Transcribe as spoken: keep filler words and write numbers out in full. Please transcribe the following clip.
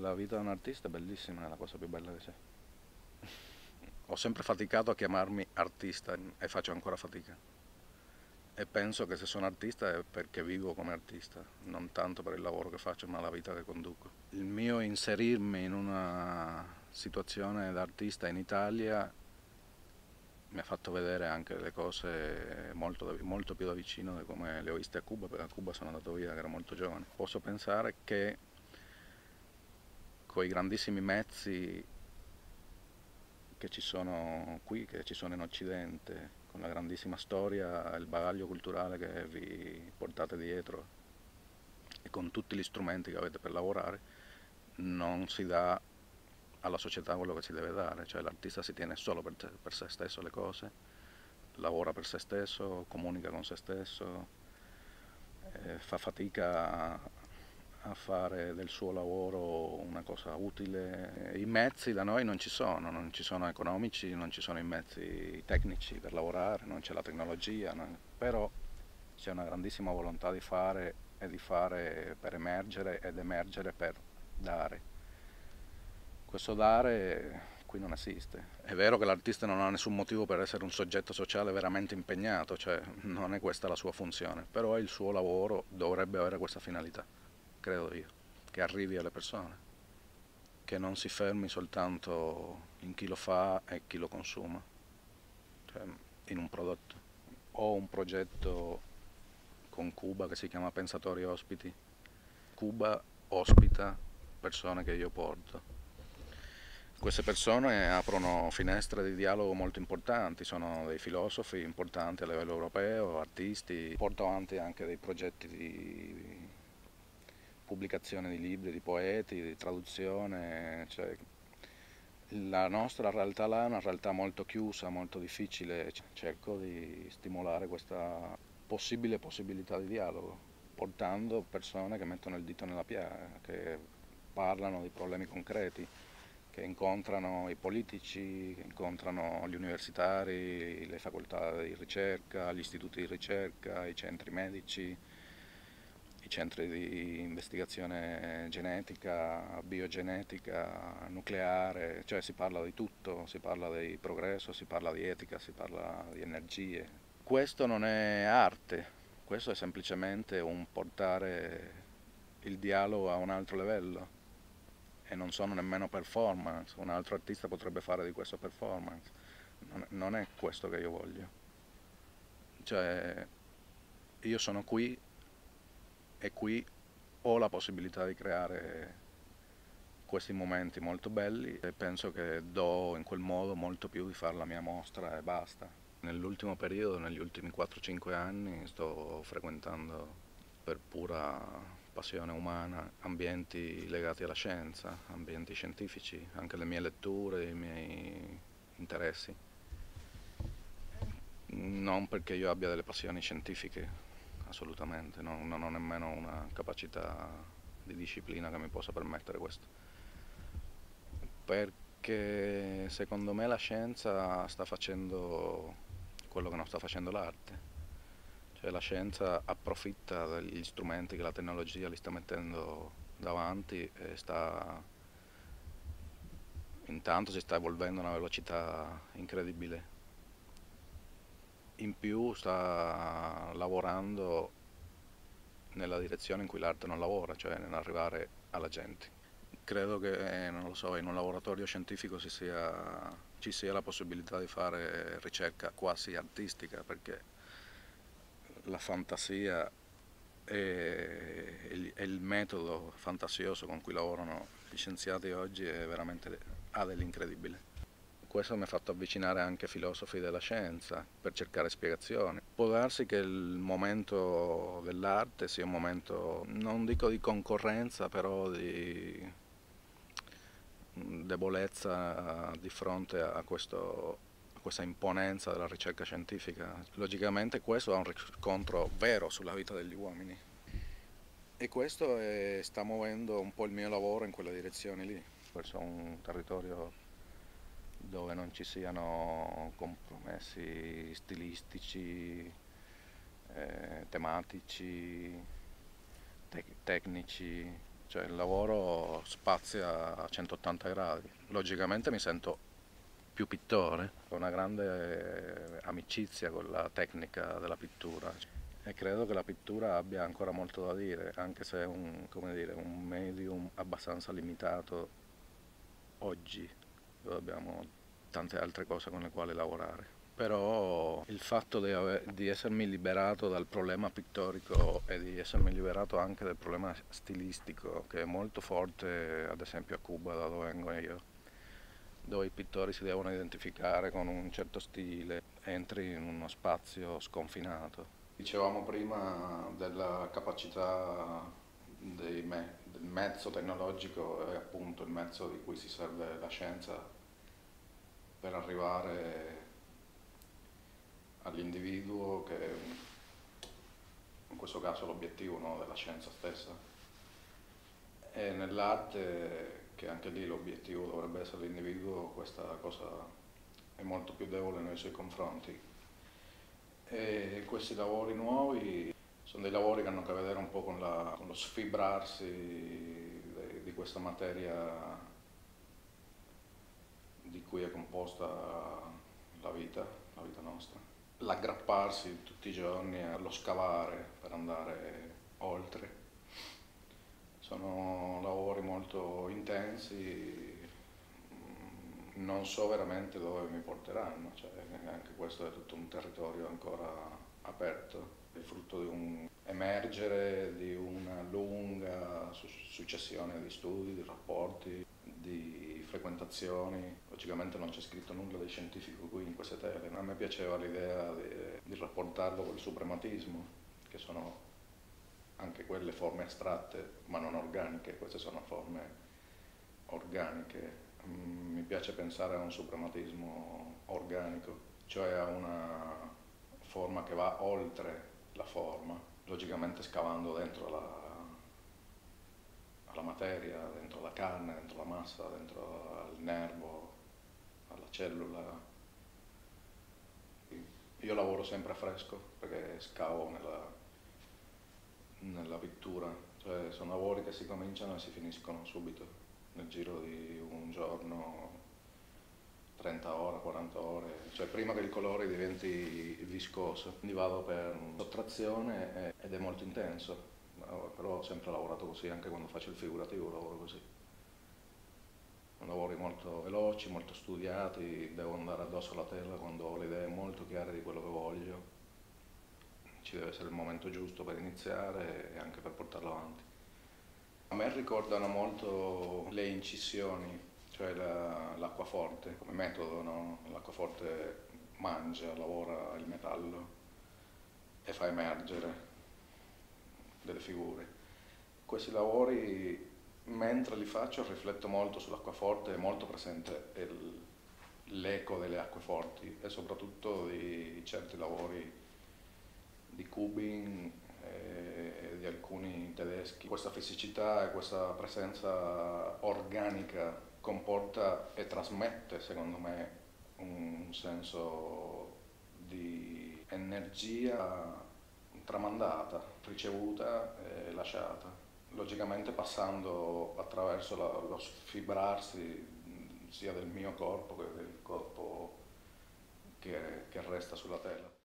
La vita di un artista è bellissima, è la cosa più bella che c'è. Ho sempre faticato a chiamarmi artista e faccio ancora fatica. E penso che se sono artista è perché vivo come artista, non tanto per il lavoro che faccio, ma la vita che conduco. Il mio inserirmi in una situazione da artista in Italia mi ha fatto vedere anche le cose molto, molto più da vicino di come le ho viste a Cuba, perché a Cuba sono andato via che ero molto giovane. Posso pensare che con i grandissimi mezzi che ci sono qui, che ci sono in Occidente, con la grandissima storia e il bagaglio culturale che vi portate dietro e con tutti gli strumenti che avete per lavorare, non si dà alla società quello che si deve dare, cioè l'artista si tiene solo per, te, per se stesso le cose, lavora per se stesso, comunica con se stesso, eh, fa fatica a fare del suo lavoro una cosa utile. I mezzi da noi non ci sono, non ci sono economici, non ci sono i mezzi tecnici per lavorare, non c'è la tecnologia, no? Però c'è una grandissima volontà di fare e di fare per emergere ed emergere per dare. Questo dare qui non esiste. È vero che l'artista non ha nessun motivo per essere un soggetto sociale veramente impegnato, cioè non è questa la sua funzione, però il suo lavoro dovrebbe avere questa finalità, credo io, che arrivi alle persone, che non si fermi soltanto in chi lo fa e chi lo consuma, cioè in un prodotto. Ho un progetto con Cuba che si chiama Pensatori Ospiti. Cuba ospita persone che io porto. Queste persone aprono finestre di dialogo molto importanti, sono dei filosofi importanti a livello europeo, artisti, porto avanti anche dei progetti di pubblicazione di libri, di poeti, di traduzione, cioè la nostra realtà là è una realtà molto chiusa, molto difficile, cerco di stimolare questa possibile possibilità di dialogo, portando persone che mettono il dito nella piaga, che parlano di problemi concreti, che incontrano i politici, che incontrano gli universitari, le facoltà di ricerca, gli istituti di ricerca, i centri medici, i centri di investigazione genetica, biogenetica, nucleare, cioè si parla di tutto, si parla di progresso, si parla di etica, si parla di energie. Questo non è arte, questo è semplicemente un portare il dialogo a un altro livello e non sono nemmeno performance, un altro artista potrebbe fare di questo performance, non, non è questo che io voglio. Cioè, io sono qui e qui ho la possibilità di creare questi momenti molto belli e penso che do in quel modo molto più di fare la mia mostra e basta. Nell'ultimo periodo, negli ultimi quattro cinque anni, sto frequentando per pura passione umana ambienti legati alla scienza, ambienti scientifici, anche le mie letture, i miei interessi. Non perché io abbia delle passioni scientifiche, assolutamente, no, non ho nemmeno una capacità di disciplina che mi possa permettere questo. Perché secondo me la scienza sta facendo quello che non sta facendo l'arte. Cioè la scienza approfitta degli strumenti che la tecnologia gli sta mettendo davanti e sta, intanto si sta evolvendo a una velocità incredibile. In più sta lavorando nella direzione in cui l'arte non lavora, cioè nell'arrivare alla gente. Credo che, non lo so, in un laboratorio scientifico ci sia, ci sia la possibilità di fare ricerca quasi artistica, perché la fantasia e il, e il metodo fantasioso con cui lavorano gli scienziati oggi è veramente, ha dell'incredibile. Questo mi ha fatto avvicinare anche filosofi della scienza per cercare spiegazioni. Può darsi che il momento dell'arte sia un momento, non dico di concorrenza, però di debolezza di fronte a, questo, a questa imponenza della ricerca scientifica. Logicamente questo ha un riscontro vero sulla vita degli uomini e questo è, sta muovendo un po' il mio lavoro in quella direzione lì, verso un territorio dove non ci siano compromessi stilistici, eh, tematici, tec- tecnici, cioè il lavoro spazia a centottanta gradi. Logicamente mi sento più pittore, ho una grande amicizia con la tecnica della pittura e credo che la pittura abbia ancora molto da dire, anche se è un, come dire, un medium abbastanza limitato oggi, dove abbiamo tante altre cose con le quali lavorare. Però il fatto di, aver, di essermi liberato dal problema pittorico e di essermi liberato anche dal problema stilistico, che è molto forte ad esempio a Cuba, da dove vengo io, dove i pittori si devono identificare con un certo stile, entri in uno spazio sconfinato. Dicevamo prima della capacità dei me- del mezzo tecnologico e appunto il mezzo di cui si serve la scienza per arrivare all'individuo, che è in questo caso l'obiettivo, no, della scienza stessa. E nell'arte, che anche lì l'obiettivo dovrebbe essere l'individuo, questa cosa è molto più debole nei suoi confronti. E questi lavori nuovi sono dei lavori che hanno a che vedere un po' con, la, con lo sfibrarsi di, di questa materia di cui è composta la vita, la vita nostra. L'aggrapparsi tutti i giorni allo scavare per andare oltre. Sono lavori molto intensi, non so veramente dove mi porteranno, cioè anche questo è tutto un territorio ancora aperto, è frutto di un emergere di una lunga successione di studi, di rapporti, di frequentazioni. Logicamente non c'è scritto nulla di scientifico qui in queste tele, ma a me piaceva l'idea di, di rapportarlo col suprematismo, che sono anche quelle forme astratte ma non organiche, queste sono forme organiche. Mi piace pensare a un suprematismo organico, cioè a una forma che va oltre la forma, logicamente scavando dentro la, alla materia, dentro la carne, dentro la massa, dentro al nervo, alla cellula. Io lavoro sempre a fresco perché scavo nella, nella pittura, cioè sono lavori che si cominciano e si finiscono subito, nel giro di un giorno, trenta ore, quaranta ore, cioè prima che il colore diventi viscoso. Quindi vado per sottrazione ed è molto intenso, però ho sempre lavorato così, anche quando faccio il figurativo lavoro così. Sono lavori molto veloci, molto studiati, devo andare addosso alla tela quando ho le idee molto chiare di quello che voglio. Ci deve essere il momento giusto per iniziare e anche per portarlo avanti. A me ricordano molto le incisioni, cioè la, l'acquaforte come metodo, no? L'acquaforte mangia, lavora il metallo e fa emergere delle figure. Questi lavori, mentre li faccio, rifletto molto sull'acquaforte, è molto presente il, l'eco delle acque forti e soprattutto di certi lavori di Kubin e di alcuni tedeschi. Questa fisicità e questa presenza organica comporta e trasmette, secondo me, un senso di energia tramandata, ricevuta e lasciata, logicamente passando attraverso la, lo sfibrarsi sia del mio corpo che del corpo che, che resta sulla tela.